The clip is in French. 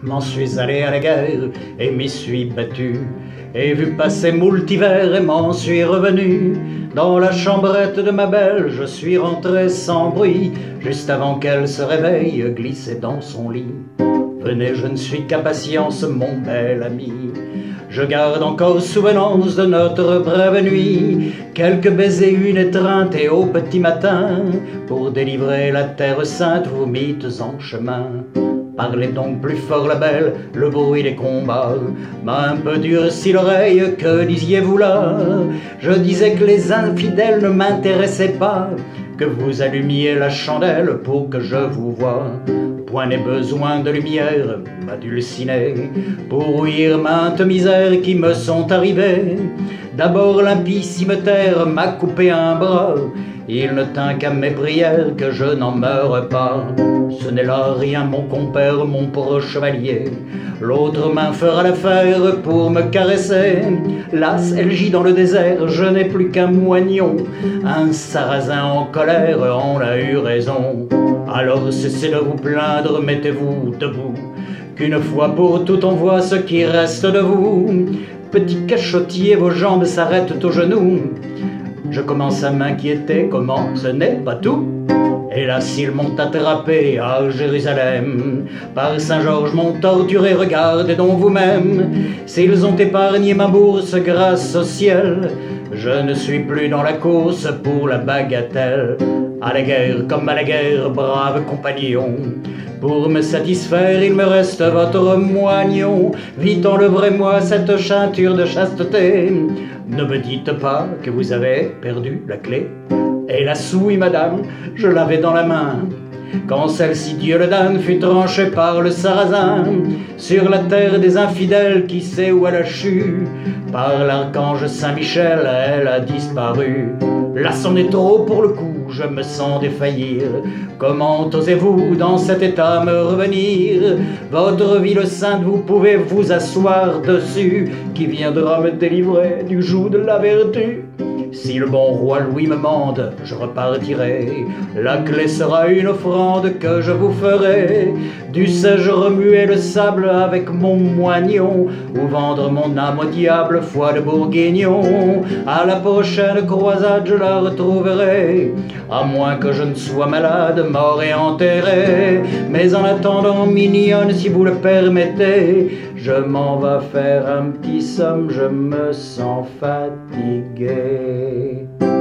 M'en suis allé à la guerre et m'y suis battu, et vu passer moult hivers et m'en suis revenu. Dans la chambrette de ma belle, je suis rentré sans bruit, juste avant qu'elle se réveille, glisser dans son lit. Venez, je ne suis qu'impatience, mon bel ami. Je garde encore souvenance de notre brève nuit, quelques baisers, une étreinte, et au petit matin, pour délivrer la terre sainte, vous mîtes en chemin. Parlez donc plus fort la belle, le bruit des combats m'a un peu durci l'oreille, que disiez-vous là? Je disais que les infidèles ne m'intéressaient pas, que vous allumiez la chandelle pour que je vous voie. Point n'est besoin de lumière, m'a dulciné, pour ouïr maintes misères qui me sont arrivées. D'abord l'impie cimetière m'a coupé un bras, il ne tint qu'à mes prières que je n'en meure pas. Ce n'est là rien, mon compère, mon pauvre chevalier, l'autre main fera l'affaire pour me caresser. Las, elle gît dans le désert, je n'ai plus qu'un moignon, un sarrasin en colère en a eu raison. Alors cessez de vous plaindre, mettez-vous debout, qu'une fois pour toutes on voit ce qui reste de vous. Petit cachotier, vos jambes s'arrêtent aux genoux. Je commence à m'inquiéter, comment, ce n'est pas tout? Hélas, ils m'ont attrapé à Jérusalem, par Saint-Georges m'ont torturé, regardez donc vous-même. S'ils ont épargné ma bourse grâce au ciel, je ne suis plus dans la course pour la bagatelle. À la guerre comme à la guerre, brave compagnon, pour me satisfaire, il me reste votre moignon. Vite enlèverez-moi cette ceinture de chasteté. Ne me dites pas que vous avez perdu la clé. Et la souille, madame, je l'avais dans la main, quand celle-ci, Dieu le donne, fut tranchée par le sarrasin. Sur la terre des infidèles, qui sait où elle a chu? Par l'archange Saint-Michel, elle a disparu. Là, c'en est trop pour le coup, je me sens défaillir. Comment osez-vous dans cet état me revenir? Votre ville sainte, vous pouvez vous asseoir dessus, qui viendra me délivrer du joug de la vertu? Si le bon roi Louis me mande, je repartirai. La clé sera une offrande que je vous ferai. Dussé-je remuer le sable avec mon moignon, ou vendre mon âme au diable, foi de bourguignon? À la prochaine croisade je la retrouverai, à moins que je ne sois malade, mort et enterré. Mais en attendant, mignonne, si vous le permettez, je m'en vais faire un petit somme, je me sens fatigué.